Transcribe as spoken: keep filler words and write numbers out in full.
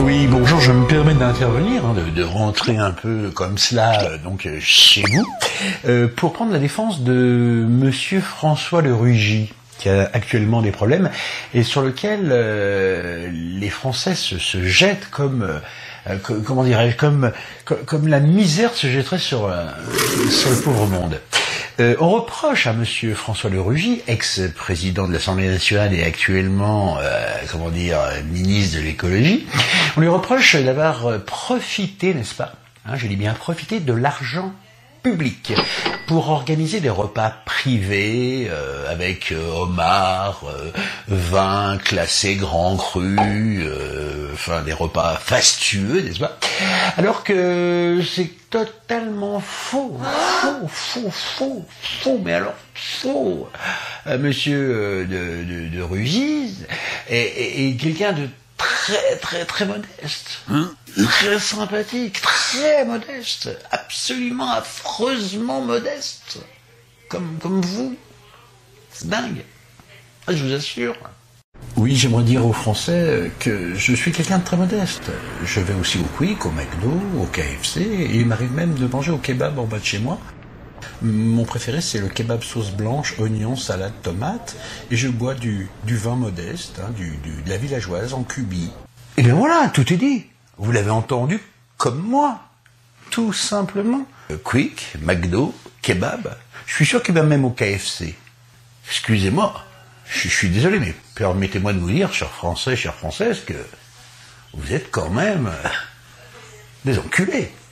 Oui, bonjour, je me permets d'intervenir, hein, de, de rentrer un peu comme cela euh, donc euh, chez vous, euh, pour prendre la défense de Monsieur François Le Rugy, qui a actuellement des problèmes, et sur lequel euh, les Français se, se jettent comme, euh, comme comment dirais-je, comme, comme, comme la misère se jetterait sur, euh, sur le pauvre monde. Euh, on reproche à Monsieur François Le Rugy, ex-président de l'Assemblée nationale et actuellement, euh, comment dire, ministre de l'écologie, on lui reproche d'avoir profité, n'est-ce pas, hein, je dis bien profité de l'argent public pour organiser des repas privés euh, avec euh, homard, euh, vin classé grand cru, euh, enfin des repas fastueux, n'est-ce pas? Alors que c'est totalement faux, faux, faux, faux, faux, mais alors faux. Euh, monsieur de, de, de Rugy est, est, est quelqu'un de très très très modeste, hein, très sympathique, très modeste, absolument affreusement modeste, comme comme vous, c'est dingue, je vous assure. Oui, j'aimerais dire aux Français que je suis quelqu'un de très modeste. Je vais aussi au Quick, au McDo, au K F C, et il m'arrive même de manger au kebab en bas de chez moi. Mon préféré, c'est le kebab sauce blanche, oignon, salade, tomate, et je bois du, du vin modeste, hein, du, du, de la villageoise en cubi. Et bien voilà, tout est dit. Vous l'avez entendu comme moi, tout simplement. Quick, McDo, kebab. Je suis sûr qu'il va même au K F C. Excusez-moi, je, je suis désolé, mais permettez-moi de vous dire, chers Français, chères Françaises, que vous êtes quand même des enculés.